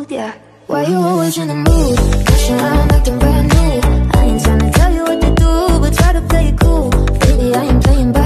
mood, yeah. Why you always in the mood? Rushing around acting brand new. I ain't trying to tell you what to do, but try to play it cool. Baby, I ain't playing